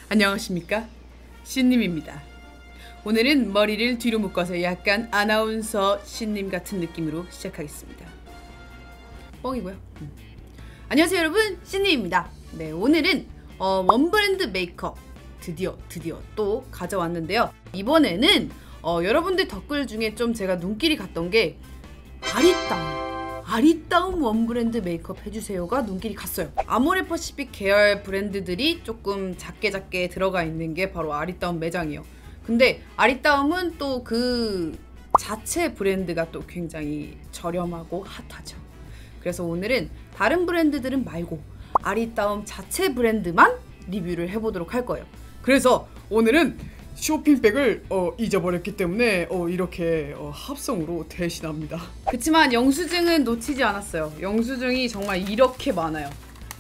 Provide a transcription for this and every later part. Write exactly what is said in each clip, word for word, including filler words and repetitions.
안녕하십니까? 신님입니다. 오늘은 머리를 뒤로 묶어서 약간 아나운서 신님 같은 느낌으로 시작하겠습니다. 뻥이고요. 음. 안녕하세요 여러분, 신님입니다. 네, 오늘은 어, 원브랜드 메이크업 드디어 드디어 또 가져왔는데요. 이번에는 어, 여러분들 댓글 중에 좀 제가 눈길이 갔던 게 아리따움 아리따움 원브랜드 메이크업 해주세요가 눈길이 갔어요. 아모레퍼시픽 계열 브랜드들이 조금 작게 작게 들어가 있는 게 바로 아리따움 매장이에요. 근데 아리따움은 또 그 자체 브랜드가 또 굉장히 저렴하고 핫하죠. 그래서 오늘은 다른 브랜드들은 말고 아리따움 자체 브랜드만 리뷰를 해보도록 할 거예요. 그래서 오늘은 쇼핑백을 어, 잊어버렸기 때문에 어, 이렇게 어, 합성으로 대신합니다. 그치만 영수증은 놓치지 않았어요. 영수증이 정말 이렇게 많아요.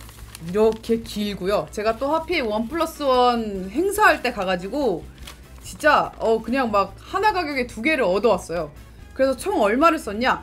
이렇게 길고요. 제가 또 하필 원 플러스 원 행사할 때 가가지고 진짜 어 그냥 막 하나 가격에 두 개를 얻어왔어요. 그래서 총 얼마를 썼냐?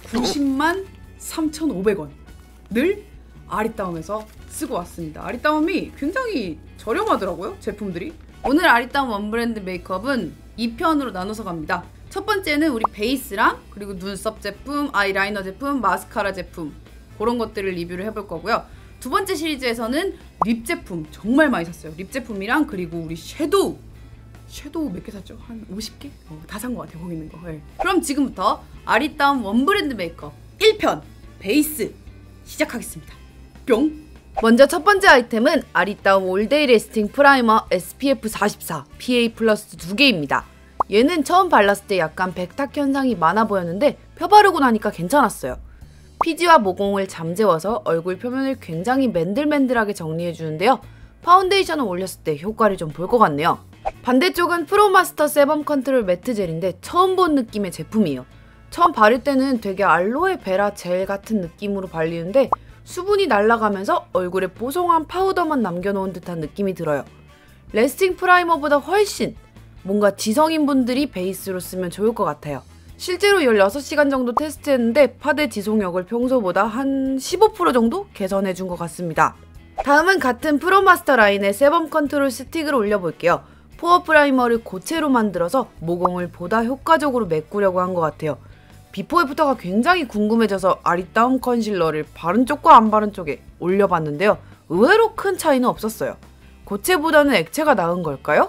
구십만 삼천오백 원을 아리따움에서 쓰고 왔습니다. 아리따움이 굉장히 저렴하더라고요, 제품들이. 오늘 아리따움 원브랜드 메이크업은 이 편으로 나눠서 갑니다. 첫 번째는 우리 베이스랑 그리고 눈썹 제품, 아이라이너 제품, 마스카라 제품 그런 것들을 리뷰를 해볼 거고요. 두 번째 시리즈에서는 립 제품 정말 많이 샀어요. 립 제품이랑 그리고 우리 섀도우 섀도우 몇 개 샀죠? 한 오십 개? 어, 다 산 것 같아요, 거기 있는 거. 네. 그럼 지금부터 아리따움 원브랜드 메이크업 일 편 베이스 시작하겠습니다. 뿅! 먼저 첫 번째 아이템은 아리따움 올데이 레스팅 프라이머 에스피에프 사십사 피에이 플러스 두 개입니다. 얘는 처음 발랐을 때 약간 백탁 현상이 많아 보였는데 펴바르고 나니까 괜찮았어요. 피지와 모공을 잠재워서 얼굴 표면을 굉장히 맨들맨들하게 정리해주는데요. 파운데이션을 올렸을 때 효과를 좀 볼 것 같네요. 반대쪽은 프로마스터 세범 컨트롤 매트 젤인데 처음 본 느낌의 제품이에요. 처음 바를 때는 되게 알로에 베라 젤 같은 느낌으로 발리는데 수분이 날아가면서 얼굴에 보송한 파우더만 남겨놓은 듯한 느낌이 들어요. 레스팅 프라이머보다 훨씬 뭔가 지성인분들이 베이스로 쓰면 좋을 것 같아요. 실제로 열여섯 시간 정도 테스트했는데 파데 지속력을 평소보다 한 십오 퍼센트 정도 개선해준 것 같습니다. 다음은 같은 프로마스터 라인의 세범 컨트롤 스틱을 올려볼게요. 포어 프라이머를 고체로 만들어서 모공을 보다 효과적으로 메꾸려고 한 것 같아요. 비포 애프터가 굉장히 궁금해져서 아리따움 컨실러를 바른 쪽과 안 바른 쪽에 올려봤는데요. 의외로 큰 차이는 없었어요. 고체보다는 액체가 나은 걸까요?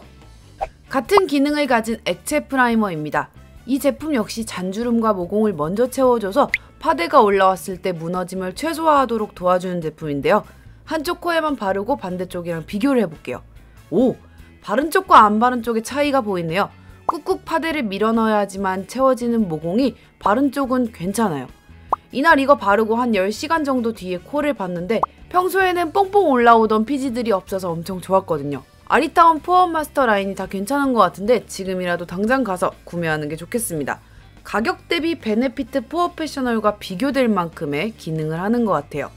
같은 기능을 가진 액체 프라이머입니다. 이 제품 역시 잔주름과 모공을 먼저 채워줘서 파데가 올라왔을 때 무너짐을 최소화하도록 도와주는 제품인데요. 한쪽 코에만 바르고 반대쪽이랑 비교를 해볼게요. 오! 바른 쪽과 안 바른 쪽의 차이가 보이네요. 꾹꾹 파데를 밀어 넣어야지만 채워지는 모공이 바른 쪽은 괜찮아요. 이날 이거 바르고 한 열 시간 정도 뒤에 코를 봤는데 평소에는 뽕뽕 올라오던 피지들이 없어서 엄청 좋았거든요. 아리따움 포어 마스터 라인이 다 괜찮은 것 같은데 지금이라도 당장 가서 구매하는 게 좋겠습니다. 가격 대비 베네피트 포어 패셔널과 비교될 만큼의 기능을 하는 것 같아요.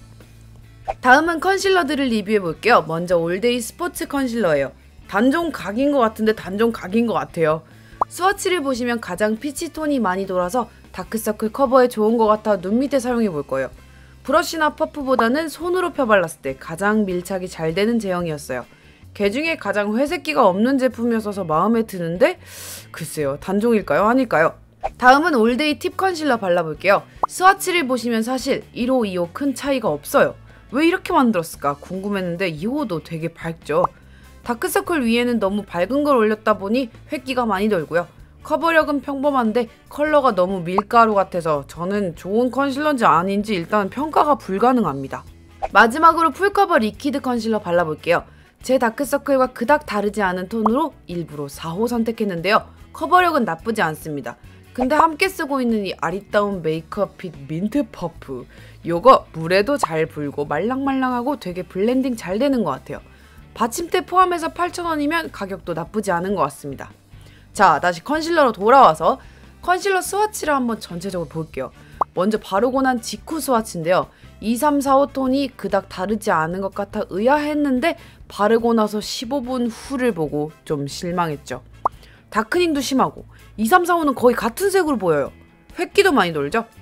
다음은 컨실러들을 리뷰해볼게요. 먼저 올데이 스포츠 컨실러예요. 단종 각인 것 같은데 단종 각인 것 같아요. 스와치를 보시면 가장 피치톤이 많이 돌아서 다크서클 커버에 좋은 것 같아 눈 밑에 사용해 볼 거예요. 브러쉬나 퍼프보다는 손으로 펴발랐을 때 가장 밀착이 잘 되는 제형이었어요. 개 중에 가장 회색기가 없는 제품이어서 마음에 드는데 글쎄요, 단종일까요? 아닐까요? 다음은 올데이 팁 컨실러 발라볼게요. 스와치를 보시면 사실 일 호, 이 호 큰 차이가 없어요. 왜 이렇게 만들었을까 궁금했는데 이 호도 되게 밝죠. 다크서클 위에는 너무 밝은 걸 올렸다 보니 획기가 많이 돌고요. 커버력은 평범한데 컬러가 너무 밀가루 같아서 저는 좋은 컨실러인지 아닌지 일단 평가가 불가능합니다. 마지막으로 풀커버 리퀴드 컨실러 발라볼게요. 제 다크서클과 그닥 다르지 않은 톤으로 일부러 사 호 선택했는데요. 커버력은 나쁘지 않습니다. 근데 함께 쓰고 있는 이 아리따움 메이크업핏 민트 퍼프 요거 물에도 잘 불고 말랑말랑하고 되게 블렌딩 잘 되는 것 같아요. 받침대 포함해서 팔천 원이면 가격도 나쁘지 않은 것 같습니다. 자, 다시 컨실러로 돌아와서 컨실러 스와치를 한번 전체적으로 볼게요. 먼저 바르고 난 직후 스와치인데요. 이, 삼, 사 호 톤이 그닥 다르지 않은 것 같아 의아했는데 바르고 나서 십오 분 후를 보고 좀 실망했죠. 다크닝도 심하고 이, 삼, 사 호는 거의 같은 색으로 보여요. 획기도 많이 돌죠?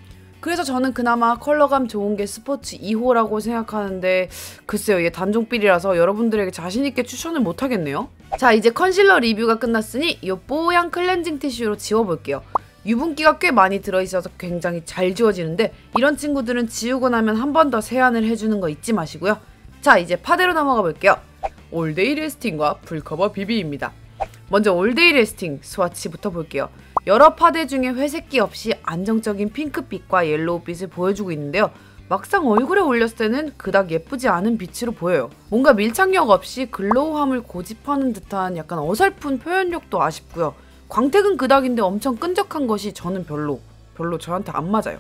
그래서 저는 그나마 컬러감 좋은 게 스포츠 이 호라고 생각하는데 글쎄요, 얘 단종필이라서 여러분들에게 자신있게 추천을 못하겠네요. 자, 이제 컨실러 리뷰가 끝났으니 이 뽀얀 클렌징 티슈로 지워볼게요. 유분기가 꽤 많이 들어있어서 굉장히 잘 지워지는데 이런 친구들은 지우고 나면 한 번 더 세안을 해주는 거 잊지 마시고요. 자, 이제 파데로 넘어가 볼게요. 올데이 레스팅과 풀커버 비비입니다. 먼저 올데이 레스팅 스와치부터 볼게요. 여러 파데 중에 회색기 없이 안정적인 핑크빛과 옐로우빛을 보여주고 있는데요. 막상 얼굴에 올렸을 때는 그닥 예쁘지 않은 빛으로 보여요. 뭔가 밀착력 없이 글로우함을 고집하는 듯한 약간 어설픈 표현력도 아쉽고요. 광택은 그닥인데 엄청 끈적한 것이 저는 별로 별로 저한테 안 맞아요.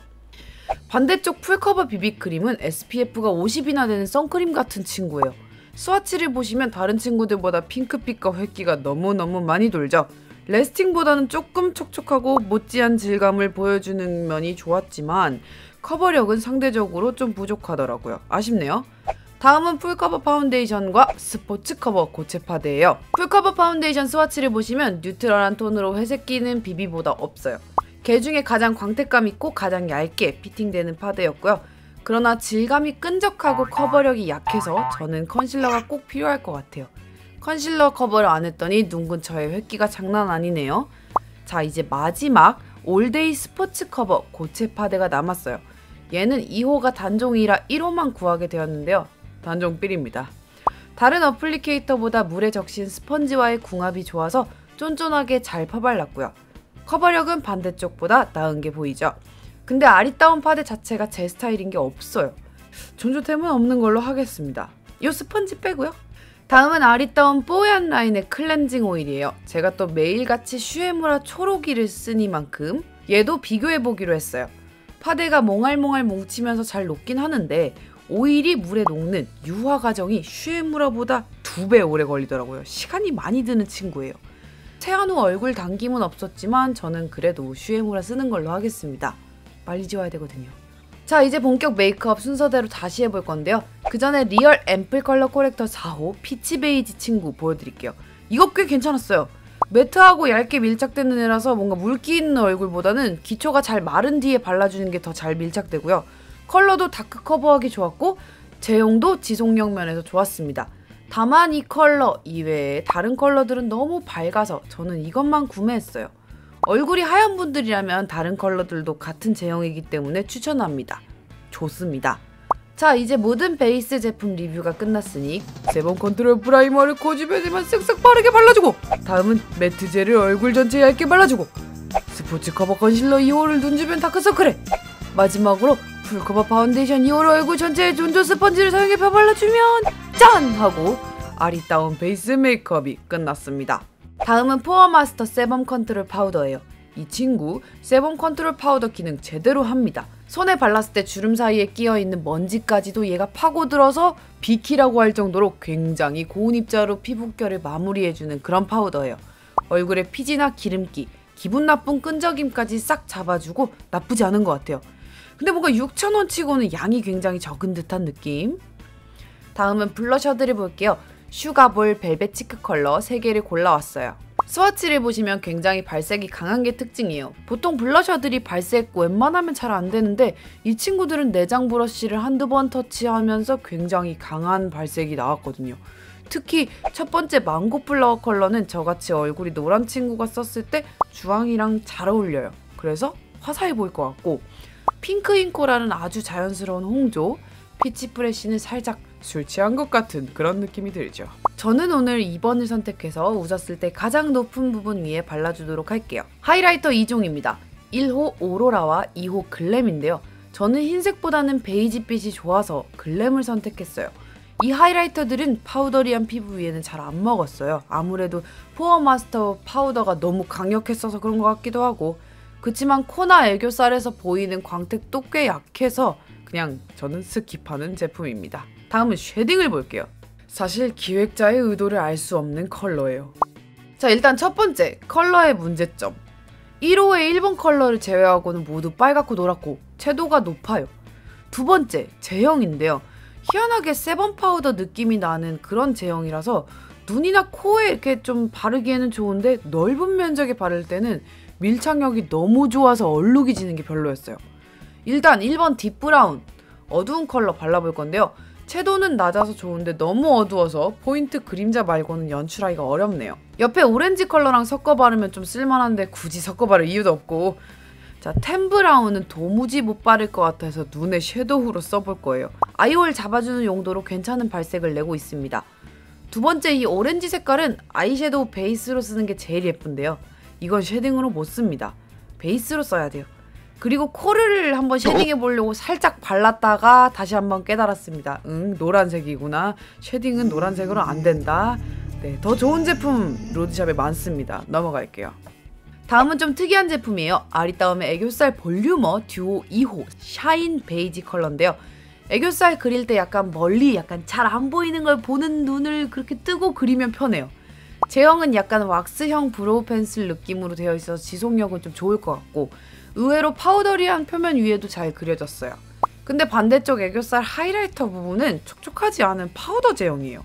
반대쪽 풀커버 비비크림은 에스피에프가 오십이나 되는 선크림 같은 친구예요. 스와치를 보시면 다른 친구들보다 핑크빛과 획기가 너무너무 많이 돌죠. 레스팅보다는 조금 촉촉하고 못지한 질감을 보여주는 면이 좋았지만 커버력은 상대적으로 좀 부족하더라고요. 아쉽네요. 다음은 풀커버 파운데이션과 스포츠 커버 고체 파데예요. 풀커버 파운데이션 스와치를 보시면 뉴트럴한 톤으로 회색기는 비비보다 없어요. 걔 중에 가장 광택감 있고 가장 얇게 피팅되는 파데였고요. 그러나 질감이 끈적하고 커버력이 약해서 저는 컨실러가 꼭 필요할 것 같아요. 컨실러 커버를 안 했더니 눈 근처에 획기가 장난 아니네요. 자, 이제 마지막 올데이 스포츠 커버 고체 파데가 남았어요. 얘는 이 호가 단종이라 일 호만 구하게 되었는데요. 단종필입니다. 다른 어플리케이터보다 물에 적신 스펀지와의 궁합이 좋아서 쫀쫀하게 잘 퍼발랐고요. 커버력은 반대쪽보다 나은 게 보이죠. 근데 아리따운 파데 자체가 제 스타일인 게 없어요. 존조템은 없는 걸로 하겠습니다. 이 스펀지 빼고요. 다음은 아리따운 뽀얀 라인의 클렌징 오일이에요. 제가 또 매일같이 슈에무라 초록이를 쓰니만큼 얘도 비교해보기로 했어요. 파데가 몽알몽알 뭉치면서 잘 녹긴 하는데 오일이 물에 녹는 유화 과정이 슈에무라보다 두 배 오래 걸리더라고요. 시간이 많이 드는 친구예요. 세안 후 얼굴 당김은 없었지만 저는 그래도 슈에무라 쓰는 걸로 하겠습니다. 빨리 지워야 되거든요. 자, 이제 본격 메이크업 순서대로 다시 해볼 건데요. 그 전에 리얼 앰플 컬러 코렉터 사 호 피치 베이지 친구 보여드릴게요. 이거 꽤 괜찮았어요. 매트하고 얇게 밀착되는 애라서 뭔가 물기 있는 얼굴보다는 기초가 잘 마른 뒤에 발라주는 게 더 잘 밀착되고요. 컬러도 다크 커버하기 좋았고 제형도 지속력 면에서 좋았습니다. 다만 이 컬러 이외에 다른 컬러들은 너무 밝아서 저는 이것만 구매했어요. 얼굴이 하얀 분들이라면 다른 컬러들도 같은 제형이기 때문에 추천합니다. 좋습니다. 자, 이제 모든 베이스 제품 리뷰가 끝났으니 세번 컨트롤 프라이머를 고집해지만 쓱쓱 빠르게 발라주고 다음은 매트 젤을 얼굴 전체에 얇게 발라주고 스포츠 커버 컨실러 이 호를 눈 주변 다크서클에 마지막으로 풀커버 파운데이션 이 호를 얼굴 전체에 존조 스펀지를 사용해 펴발라주면 짠! 하고 아리따운 베이스 메이크업이 끝났습니다. 다음은 포어마스터 세범 컨트롤 파우더예요. 이 친구 세범 컨트롤 파우더 기능 제대로 합니다. 손에 발랐을 때 주름 사이에 끼어있는 먼지까지도 얘가 파고들어서 비키라고 할 정도로 굉장히 고운 입자로 피부결을 마무리해주는 그런 파우더예요. 얼굴에 피지나 기름기, 기분 나쁜 끈적임까지 싹 잡아주고 나쁘지 않은 것 같아요. 근데 뭔가 육천 원 치고는 양이 굉장히 적은 듯한 느낌. 다음은 블러셔들을 볼게요. 슈가볼 벨벳 치크 컬러 세 개를 골라왔어요. 스와치를 보시면 굉장히 발색이 강한 게 특징이에요. 보통 블러셔들이 발색 웬만하면 잘 안 되는데 이 친구들은 내장 브러쉬를 한두 번 터치하면서 굉장히 강한 발색이 나왔거든요. 특히 첫 번째 망고 플라워 컬러는 저같이 얼굴이 노란 친구가 썼을 때 주황이랑 잘 어울려요. 그래서 화사해 보일 것 같고 핑크 잉코라는 아주 자연스러운 홍조, 피치 프레쉬는 살짝 술 취한 것 같은 그런 느낌이 들죠. 저는 오늘 이 번을 선택해서 웃었을 때 가장 높은 부분 위에 발라주도록 할게요. 하이라이터 이 종입니다. 일 호 오로라와 이 호 글램인데요. 저는 흰색보다는 베이지빛이 좋아서 글램을 선택했어요. 이 하이라이터들은 파우더리한 피부 위에는 잘 안 먹었어요. 아무래도 포어마스터 파우더가 너무 강력했어서 그런 것 같기도 하고 그치만 코나 애교살에서 보이는 광택도 꽤 약해서 그냥 저는 스킵하는 제품입니다. 다음은 쉐딩을 볼게요. 사실 기획자의 의도를 알 수 없는 컬러예요. 자, 일단 첫 번째, 컬러의 문제점. 일 호의 일 번 컬러를 제외하고는 모두 빨갛고 노랗고 채도가 높아요. 두 번째, 제형인데요. 희한하게 세번 파우더 느낌이 나는 그런 제형이라서 눈이나 코에 이렇게 좀 바르기에는 좋은데 넓은 면적에 바를 때는 밀착력이 너무 좋아서 얼룩이 지는 게 별로였어요. 일단 일 번 딥 브라운, 어두운 컬러 발라볼 건데요. 채도는 낮아서 좋은데 너무 어두워서 포인트 그림자 말고는 연출하기가 어렵네요. 옆에 오렌지 컬러랑 섞어 바르면 좀 쓸만한데 굳이 섞어 바를 이유도 없고, 자, 텐 브라운은 도무지 못 바를 것 같아서 눈에 섀도우로 써볼 거예요. 아이홀 잡아주는 용도로 괜찮은 발색을 내고 있습니다. 두 번째 이 오렌지 색깔은 아이섀도우 베이스로 쓰는 게 제일 예쁜데요. 이건 쉐딩으로 못 씁니다. 베이스로 써야 돼요. 그리고 코를 한번 쉐딩해 보려고 살짝 발랐다가 다시 한번 깨달았습니다. 응, 노란색이구나. 쉐딩은 노란색으로 안 된다. 네, 더 좋은 제품 로드샵에 많습니다. 넘어갈게요. 다음은 좀 특이한 제품이에요. 아리따움의 애교살 볼륨어 듀오 이 호 샤인 베이지 컬러인데요. 애교살 그릴 때 약간 멀리 약간 잘 안 보이는 걸 보는 눈을 그렇게 뜨고 그리면 편해요. 제형은 약간 왁스형 브로우 펜슬 느낌으로 되어 있어서 지속력은 좀 좋을 것 같고, 의외로 파우더리한 표면 위에도 잘 그려졌어요. 근데 반대쪽 애교살 하이라이터 부분은 촉촉하지 않은 파우더 제형이에요.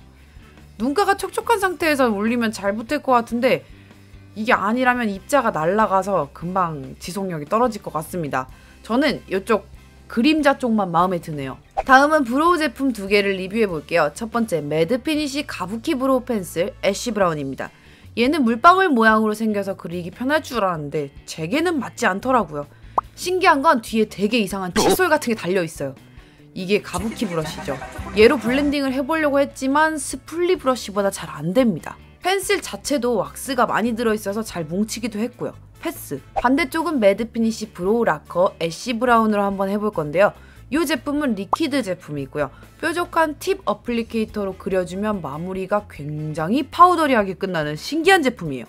눈가가 촉촉한 상태에서 올리면 잘 붙을 것 같은데 이게 아니라면 입자가 날아가서 금방 지속력이 떨어질 것 같습니다. 저는 이쪽 그림자 쪽만 마음에 드네요. 다음은 브로우 제품 두 개를 리뷰해 볼게요. 첫 번째 매드 피니쉬 가부키 브로우 펜슬 애쉬 브라운입니다. 얘는 물방울 모양으로 생겨서 그리기 편할 줄 알았는데 제게는 맞지 않더라고요. 신기한 건 뒤에 되게 이상한 칫솔 같은 게 달려있어요. 이게 가부키 브러쉬죠. 얘로 블렌딩을 해보려고 했지만 스플리 브러쉬보다 잘 안됩니다. 펜슬 자체도 왁스가 많이 들어있어서 잘 뭉치기도 했고요. 패스. 반대쪽은 매드 피니쉬 브로우 라커 애쉬 브라운으로 한번 해볼 건데요. 이 제품은 리퀴드 제품이고요. 뾰족한 팁 어플리케이터로 그려주면 마무리가 굉장히 파우더리하게 끝나는 신기한 제품이에요.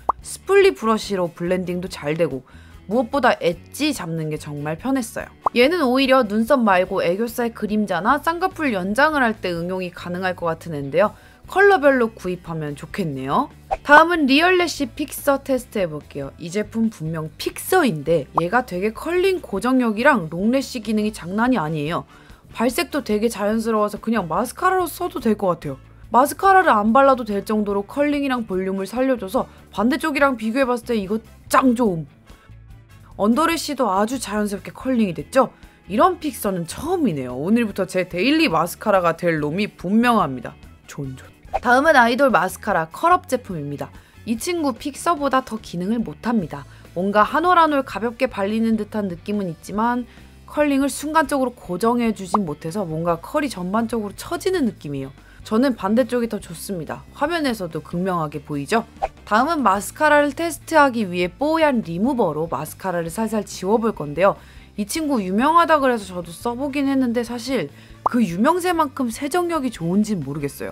스플리 브러쉬로 블렌딩도 잘 되고 무엇보다 엣지 잡는 게 정말 편했어요. 얘는 오히려 눈썹 말고 애교살 그림자나 쌍꺼풀 연장을 할 때 응용이 가능할 것 같은 앤데요. 컬러별로 구입하면 좋겠네요. 다음은 리얼래쉬 픽서 테스트 해볼게요. 이 제품 분명 픽서인데 얘가 되게 컬링 고정력이랑 롱래쉬 기능이 장난이 아니에요. 발색도 되게 자연스러워서 그냥 마스카라로 써도 될 것 같아요. 마스카라를 안 발라도 될 정도로 컬링이랑 볼륨을 살려줘서 반대쪽이랑 비교해봤을 때 이거 짱 좋음. 언더래쉬도 아주 자연스럽게 컬링이 됐죠? 이런 픽서는 처음이네요. 오늘부터 제 데일리 마스카라가 될 놈이 분명합니다. 존존. 다음은 아이돌 마스카라 컬업 제품입니다. 이 친구 픽서보다 더 기능을 못합니다. 뭔가 한 올 한 올 가볍게 발리는 듯한 느낌은 있지만 컬링을 순간적으로 고정해주진 못해서 뭔가 컬이 전반적으로 처지는 느낌이에요. 저는 반대쪽이 더 좋습니다. 화면에서도 극명하게 보이죠? 다음은 마스카라를 테스트하기 위해 뽀얀 리무버로 마스카라를 살살 지워볼 건데요. 이 친구 유명하다 그래서 저도 써보긴 했는데 사실 그 유명세만큼 세정력이 좋은진 모르겠어요.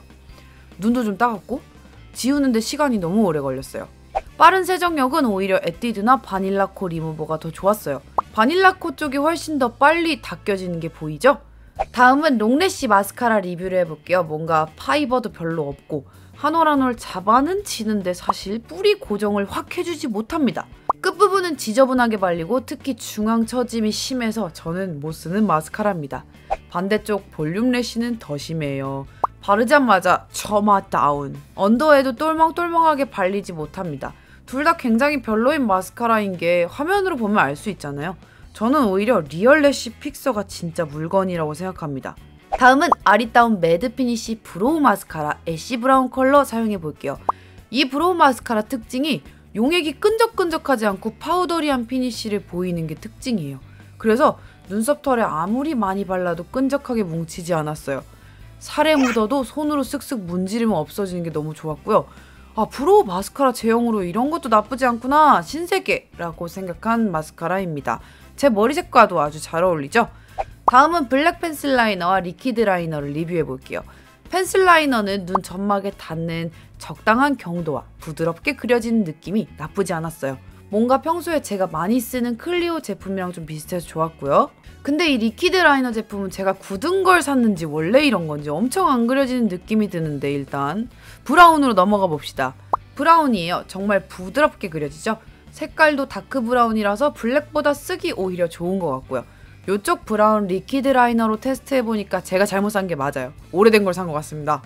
눈도 좀 따갑고 지우는데 시간이 너무 오래 걸렸어요. 빠른 세정력은 오히려 에뛰드나 바닐라코 리무버가 더 좋았어요. 바닐라코 쪽이 훨씬 더 빨리 닦여지는 게 보이죠? 다음은 롱래쉬 마스카라 리뷰를 해볼게요. 뭔가 파이버도 별로 없고 한 올 한 올 잡아는 치는데 사실 뿌리 고정을 확 해주지 못합니다. 끝부분은 지저분하게 발리고 특히 중앙 처짐이 심해서 저는 못 쓰는 마스카라입니다. 반대쪽 볼륨 래쉬는 더 심해요. 바르자마자 처마 다운. 언더에도 똘망똘망하게 발리지 못합니다. 둘 다 굉장히 별로인 마스카라인 게 화면으로 보면 알 수 있잖아요. 저는 오히려 리얼래쉬 픽서가 진짜 물건이라고 생각합니다. 다음은 아리따움 매드 피니쉬 브로우 마스카라 애쉬 브라운 컬러 사용해 볼게요. 이 브로우 마스카라 특징이 용액이 끈적끈적하지 않고 파우더리한 피니쉬를 보이는 게 특징이에요. 그래서 눈썹 털에 아무리 많이 발라도 끈적하게 뭉치지 않았어요. 살에 묻어도 손으로 쓱쓱 문지르면 없어지는 게 너무 좋았고요. 아, 브로우 마스카라 제형으로 이런 것도 나쁘지 않구나, 신세계라고 생각한 마스카라입니다. 제 머리색과도 아주 잘 어울리죠? 다음은 블랙 펜슬 라이너와 리퀴드 라이너를 리뷰해 볼게요. 펜슬 라이너는 눈 점막에 닿는 적당한 경도와 부드럽게 그려지는 느낌이 나쁘지 않았어요. 뭔가 평소에 제가 많이 쓰는 클리오 제품이랑 좀 비슷해서 좋았고요. 근데 이 리퀴드 라이너 제품은 제가 굳은 걸 샀는지 원래 이런 건지 엄청 안 그려지는 느낌이 드는데 일단 브라운으로 넘어가 봅시다. 브라운이에요. 정말 부드럽게 그려지죠? 색깔도 다크 브라운이라서 블랙보다 쓰기 오히려 좋은 것 같고요. 이쪽 브라운 리퀴드 라이너로 테스트해보니까 제가 잘못 산 게 맞아요. 오래된 걸 산 것 같습니다.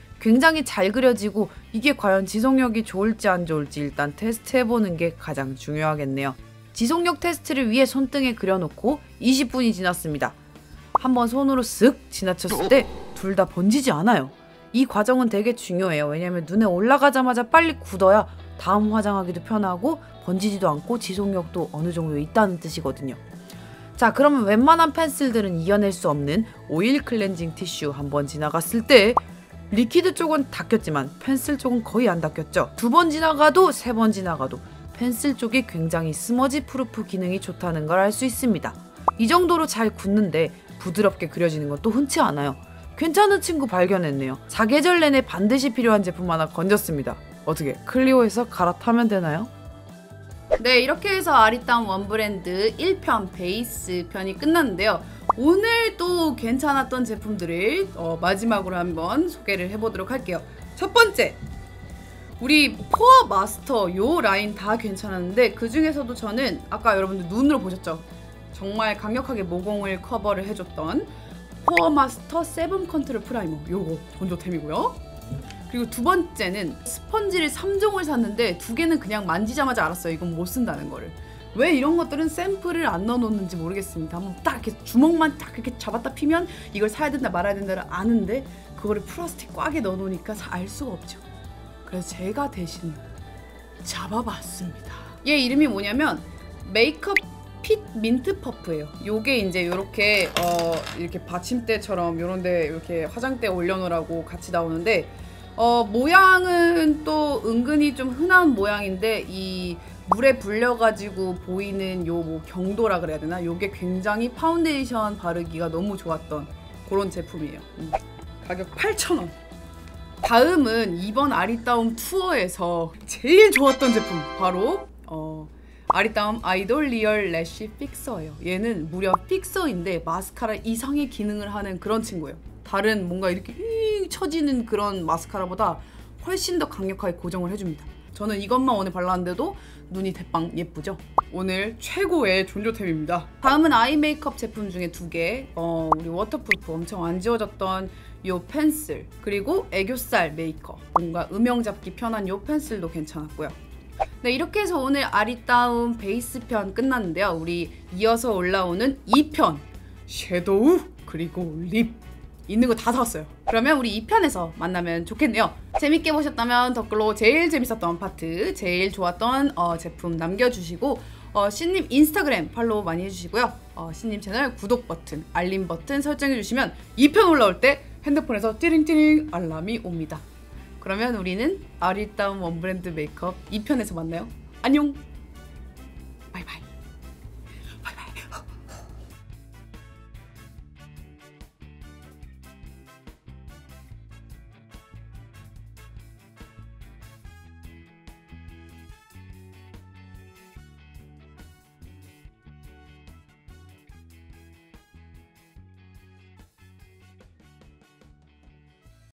굉장히 잘 그려지고 이게 과연 지속력이 좋을지 안 좋을지 일단 테스트해보는 게 가장 중요하겠네요. 지속력 테스트를 위해 손등에 그려놓고 이십 분이 지났습니다. 한번 손으로 쓱 지나쳤을 때 둘 다 번지지 않아요. 이 과정은 되게 중요해요. 왜냐면 눈에 올라가자마자 빨리 굳어야 다음 화장하기도 편하고 번지지도 않고 지속력도 어느 정도 있다는 뜻이거든요. 자, 그러면 웬만한 펜슬들은 이겨낼 수 없는 오일 클렌징 티슈 한번 지나갔을 때 리퀴드 쪽은 닦였지만 펜슬 쪽은 거의 안 닦였죠. 두 번 지나가도 세 번 지나가도 펜슬 쪽이 굉장히 스머지 프루프 기능이 좋다는 걸 알 수 있습니다. 이 정도로 잘 굳는데 부드럽게 그려지는 것도 흔치 않아요. 괜찮은 친구 발견했네요. 사계절 내내 반드시 필요한 제품 하나 건졌습니다. 어떻게 클리오에서 갈아타면 되나요? 네, 이렇게 해서 아리따움 원브랜드 일 편 베이스 편이 끝났는데요. 오늘 또 괜찮았던 제품들을 어, 마지막으로 한번 소개를 해보도록 할게요. 첫 번째, 우리 포어 마스터 요 라인 다 괜찮았는데 그 중에서도 저는 아까 여러분들 눈으로 보셨죠? 정말 강력하게 모공을 커버를 해줬던 포어 마스터 세븐 컨트롤 프라이머, 요거 건조템이고요. 그리고 두 번째는 스펀지를 삼 종을 샀는데 두 개는 그냥 만지자마자 알았어요. 이건 못 쓴다는 거를. 왜 이런 것들은 샘플을 안 넣어놓는지 모르겠습니다. 한번 딱 이렇게 주먹만 딱 이렇게 잡았다 피면 이걸 사야 된다 말아야 된다를 아는데 그거를 플라스틱 꽉에 넣어놓으니까 알 수가 없죠. 그래서 제가 대신 잡아봤습니다. 얘 이름이 뭐냐면 메이크업 핏 민트 퍼프예요. 요게 이제 요렇게 어 이렇게 받침대처럼 요런데 이렇게 화장대에 올려놓으라고 같이 나오는데 어 모양은 또 은근히 좀 흔한 모양인데 이 물에 불려가지고 보이는 요 뭐 경도라 그래야 되나? 요게 굉장히 파운데이션 바르기가 너무 좋았던 그런 제품이에요. 음. 가격 팔천 원. 다음은 이번 아리따움 투어에서 제일 좋았던 제품 바로 어 아리따움 아이돌 리얼 래쉬 픽서예요. 얘는 무려 픽서인데 마스카라 이상의 기능을 하는 그런 친구예요. 다른 뭔가 이렇게 휘 쳐지는 그런 마스카라보다 훨씬 더 강력하게 고정을 해줍니다. 저는 이것만 오늘 발랐는데도 눈이 대빵 예쁘죠? 오늘 최고의 존조템입니다. 다음은 아이 메이크업 제품 중에 두 개, 어, 우리 워터프루프 엄청 안 지워졌던 요 펜슬, 그리고 애교살 메이크업, 뭔가 음영 잡기 편한 요 펜슬도 괜찮았고요. 네, 이렇게 해서 오늘 아리따움 베이스 편 끝났는데요. 우리 이어서 올라오는 이 편 섀도우 그리고 립 있는 거 다 사왔어요. 그러면 우리 이 편에서 만나면 좋겠네요. 재밌게 보셨다면 댓글로 제일 재밌었던 파트, 제일 좋았던 어, 제품 남겨주시고 어, 신님 인스타그램 팔로우 많이 해주시고요. 어, 신님 채널 구독 버튼, 알림 버튼 설정해주시면 이 편 올라올 때 핸드폰에서 띠링띠링 알람이 옵니다. 그러면 우리는 아리따움 원브랜드 메이크업 이 편에서 만나요. 안녕! 바이바이.